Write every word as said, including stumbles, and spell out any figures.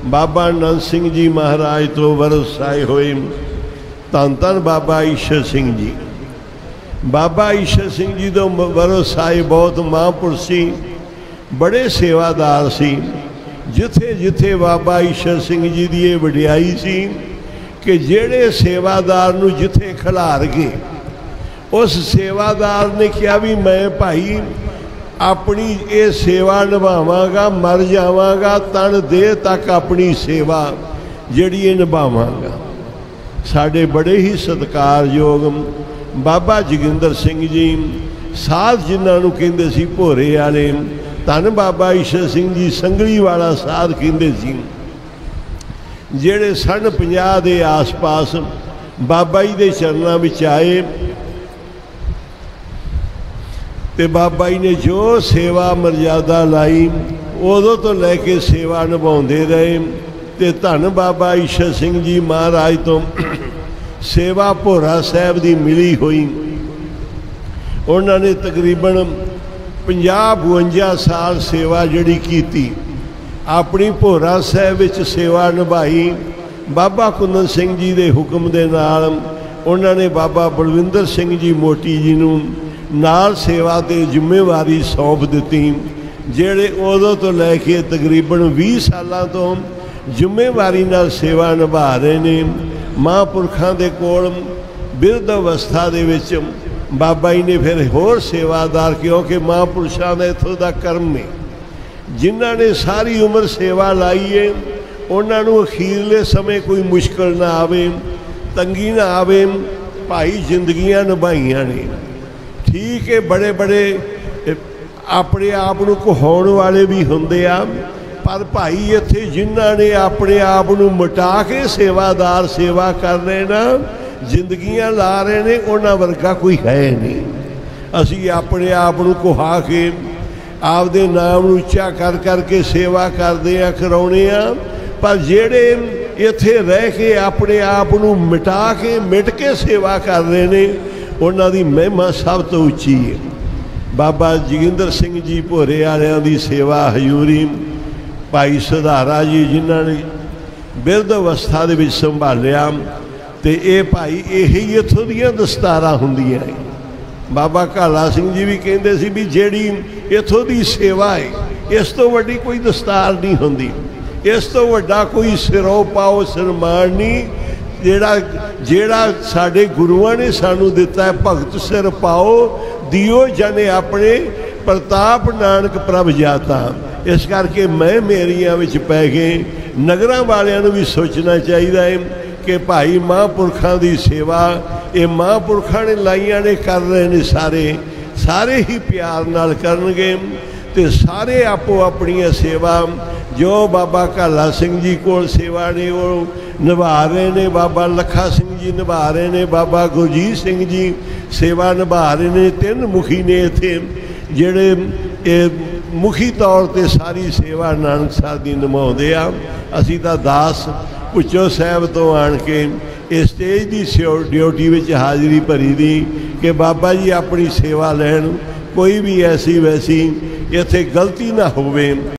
बाबा नंद सिंह जी महाराज तो वरसाए हुए धन धन बाबा ईश्वर सिंह जी। बाबा ईश्वर सिंह जी तो वरसाए बहुत महापुरुष सी, बड़े सेवादार सी। जिथे जिथे बाबा ईश्वर सिंह जी की ये वडियाई सी कि जेड़े सेवादार नूं जिथे खिलार गए, उस सेवादार ने कहा भी मैं भाई अपनी ये सेवा निभावांगा, मर जावांगा, तन देह तक अपनी सेवा जिहड़ी निभावांगा। साडे बड़े ही सत्कारयोग बाबा जोगिंदर सिंह जी साध जिन्हां नूं कहिंदे सी भोरे वाले, धन बाबा ईश्वर सिंह जी संगली वाला साध कहिंदे सी, जेड़े सन पंजाह दे आस पास बाबा जी दे चरनां विच आए ते बाबा जी ने जो सेवा मर्यादा लाई उदों तो लैके सेवा निभाते रहे। ते धन बाबा ईश्वर सिंह जी महाराज तो सेवा भोरा साहब की मिली हुई। उन्होंने तकरीबन पंजाह बवंजा साल सेवा जड़ी की, अपनी भोरा साहब विच सेवा निभाई। बाबा कुंदन सिंह जी के हुक्म के नाल उन्होंने बाबा बलविंदर सिंह जी मोटी जी नूं नाल सेवा ते जिम्मेवारी सौंप दी, जेड़े उदों तो लैके तकरीबन बीस सालों तो जिम्मेवारी नाल सेवा निभा रहे ने। महापुरखों के कोल बिरध अवस्था दे विच बाबा जी ने फिर होर सेवादार, क्योंकि महापुरुषों का इत्थों का कर्म है, जिन्हों ने सारी उम्र सेवा लाई है, उन्होंने अखीरले समय कोई मुश्किल ना आवे, तंगी ना आवे, भाई जिंदगियां निभाइयां ने। ठीक है, बड़े बड़े अपने आप को कहाउण वाले भी होंदे आ, पर भाई इत्थे जिन्हां ने अपने आप को मिटा के सेवादार सेवा कर रहे ना, जिंदगियां ला रहे ने, उन्हां वर्गा कोई है नहीं। असी अपने आप को कुहा के आपदे नाम उच्चा कर करके सेवा करते हैं, कराने आ, पर जेड़े इत्थे रह के अपने आप को मिटा के मिट के सेवा कर रहे ने, उन्हां दी महिमा सब तो उच्ची है। बाबा जोगिंदर सिंह जी भोरे वालियां दी सेवा हजूरी, भाई सुधारा जी जिन्हां ने बिरध अवस्था दे विच संभालिया, ते ये भाई यही इत्थों दीयां दस्तारां हुंदियां ने। बाबा काला सिंह जी भी कहते सी भी जेड़ी इत्थों दी सेवा है, इस तो वड्डी कोई दस्तार नहीं हुंदी, इस तो वड्डा कोई सिरों पाओ सन्मान नहीं। जेड़ा जेड़ा साडे गुरुआं ने सानू दिता है, भगत सिर पाओ दियो जने अपने प्रताप नानक प्रभ जाता। इस करके मैं मेरियां विच पै गए। नगरां वालियां नूं भी सोचना चाहिए है कि भाई महापुरखों की सेवा ये महापुरखों ने लाइया ने कर रहे ने, सारे सारे ही प्यार नाल करनगे, ते सारे आपो अपनी सेवा जो बाबा काला सिंह जी को सेवा ने वो निभा रहे ने, बाबा लखा सिंह जी निभा रहे ने, बाबा गुरजीत सिंह जी सेवा निभा रहे ने। तीन मुखी ने इत्थे जेड़े मुखी तौर पर सारी सेवा नानक साहब की निभाते आ। असी तां दास भुच्चो साहब तो आण के इस स्टेज की ड्यूटी में हाज़री भरी दी कि बाबा जी अपनी सेवा लैन, कोई भी ऐसी वैसी इत्थे गलती ना होवे।